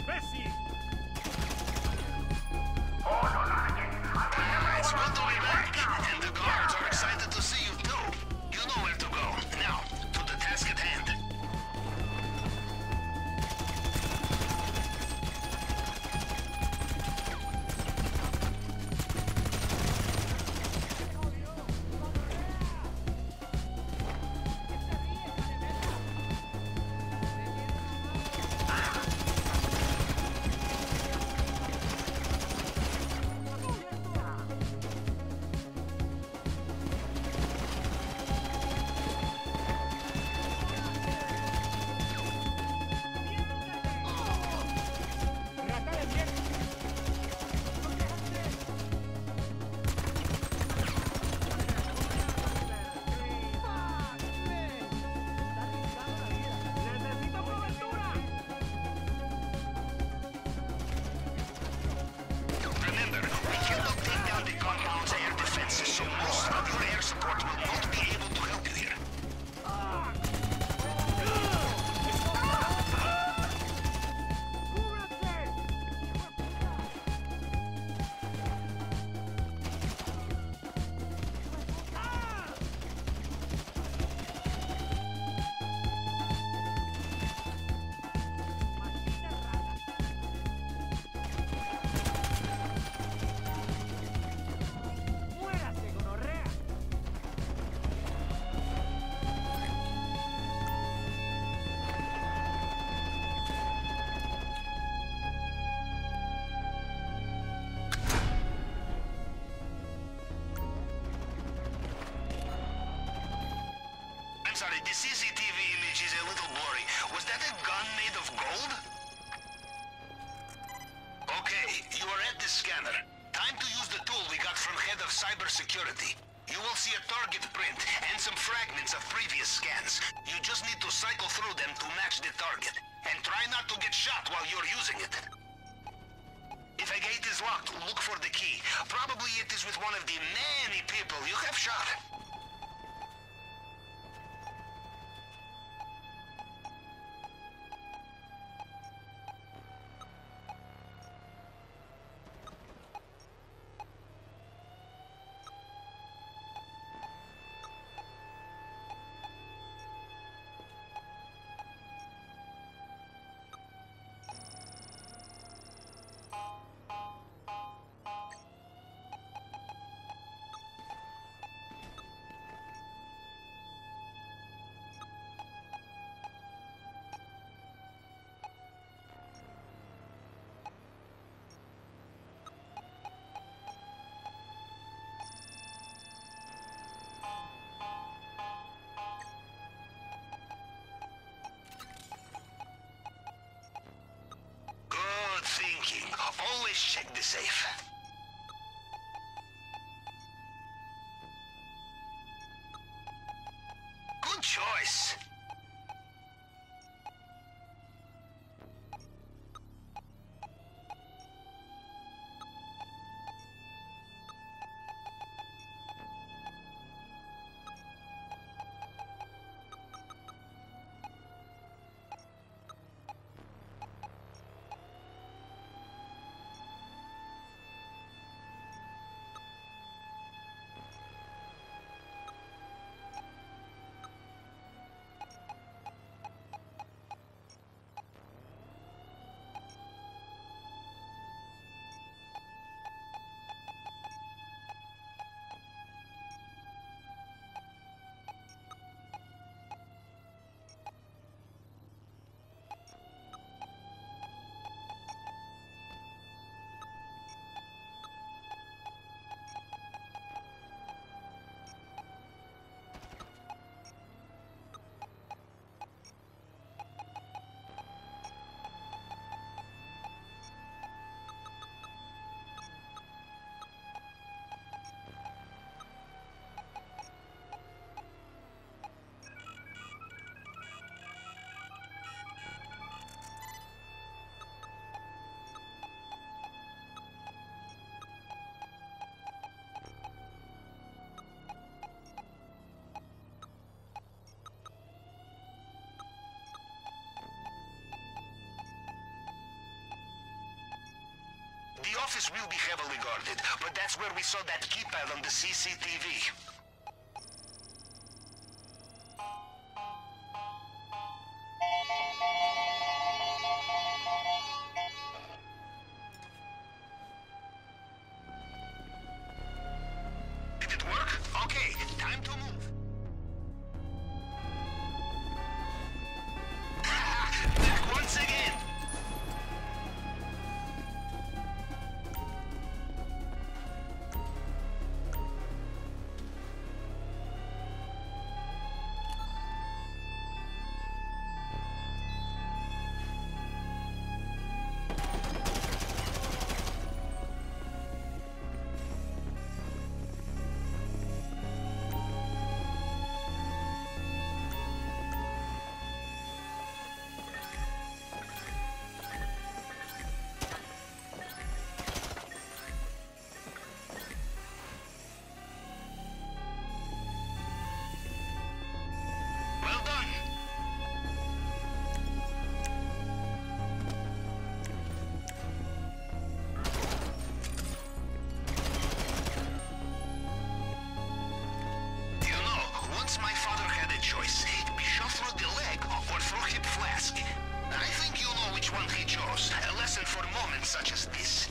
imbécil! It's good to be back, and the guards are excited to see you too. You know where to go. Now, to the task at hand. Remember, we cannot take down the compound's air defenses, so most of your air support will not be able to help you here. I'm sorry, the CCTV image is a little blurry. Was that a gun made of gold? Okay, you are at the scanner. Time to use the tool we got from Head of Cybersecurity. You will see a target print and some fragments of previous scans. You just need to cycle through them to match the target. And try not to get shot while you're using it. If a gate is locked, look for the key. Probably it is with one of the many people you have shot. Good thinking. Always check the safe. Good choice. The office will be heavily guarded, but that's where we saw that keypad on the CCTV. Did it work? Okay, time to move. Back once again! My father had a choice. Be shot through the leg or through hip flask. I think you know which one he chose. A lesson for moments such as this.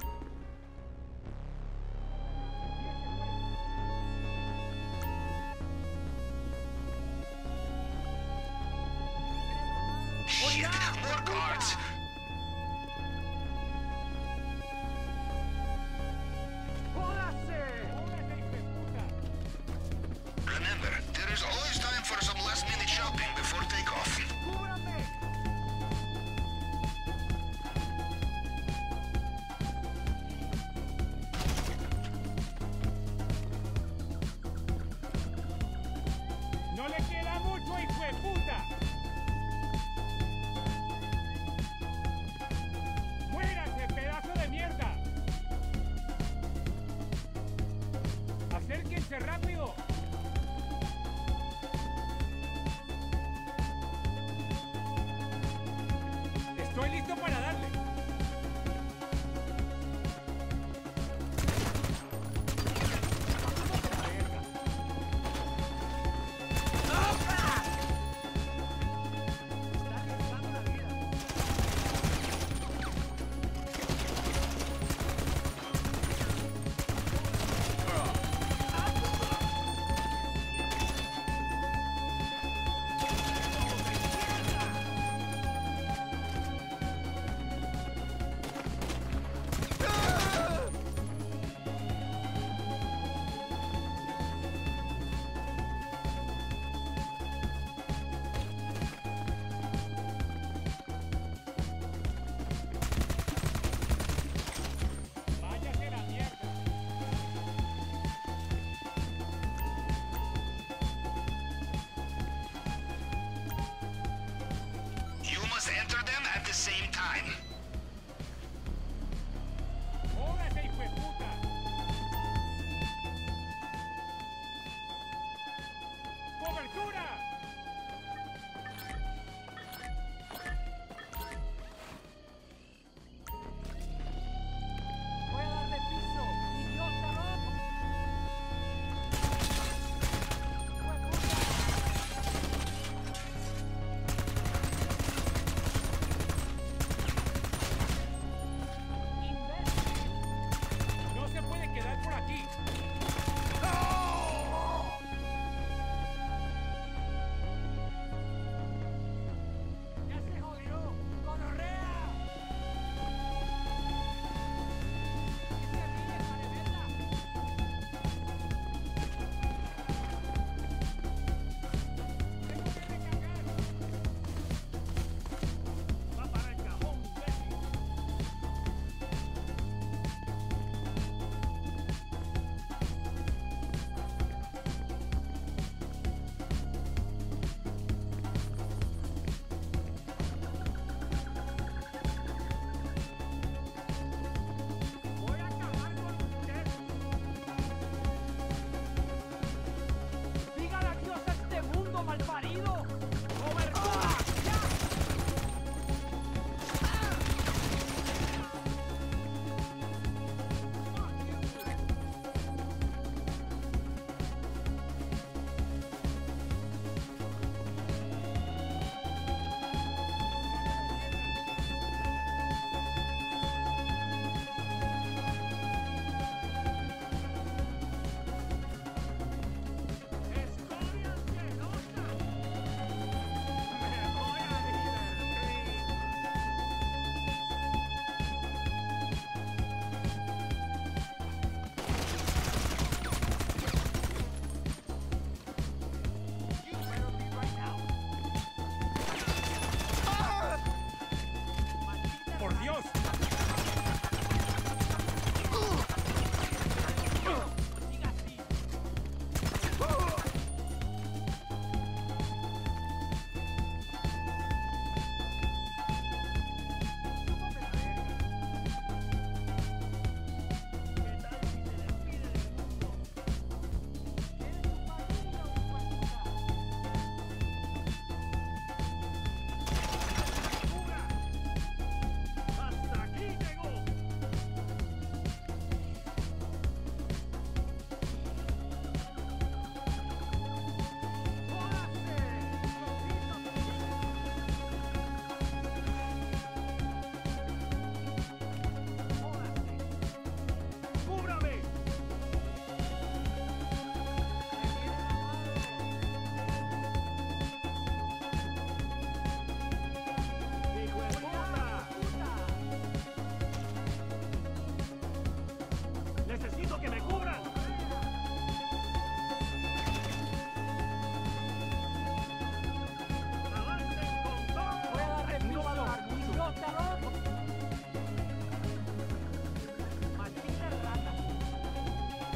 Shit, more guards. Remember, there is always time for some last-minute shopping before takeoff. ¡No le queda mucho, hijo de puta! ¡Muérase, pedazo de mierda! ¡Acérquense rápido! Estoy listo para darle. Enter them at the same time. ¡Jódase, hijo de puta! ¡Cobertura! Voy a darle piso, idiota, loco.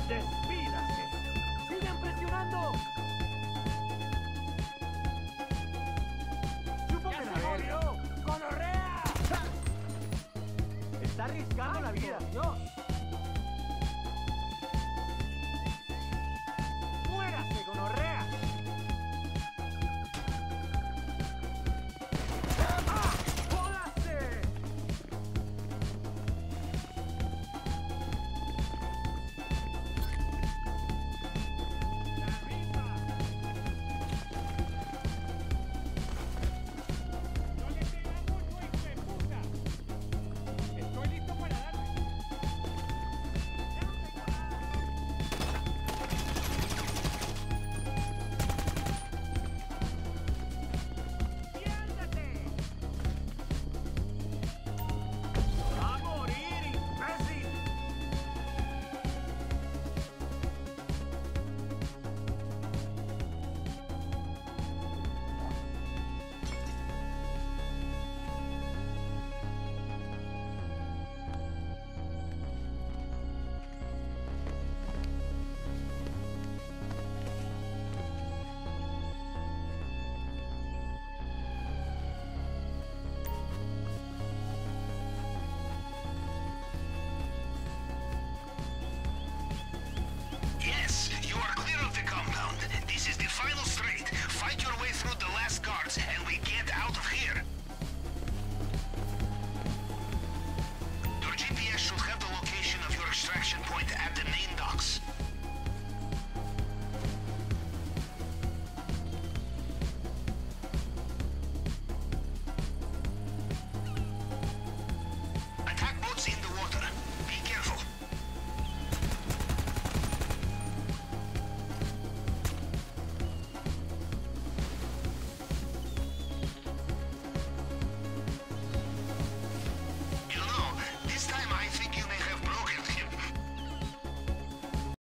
¡Despídase! ¡Sigan presionando! ¡Chúpame la verga! ¡Gonorrea! Está arriesgando la vida. Dios!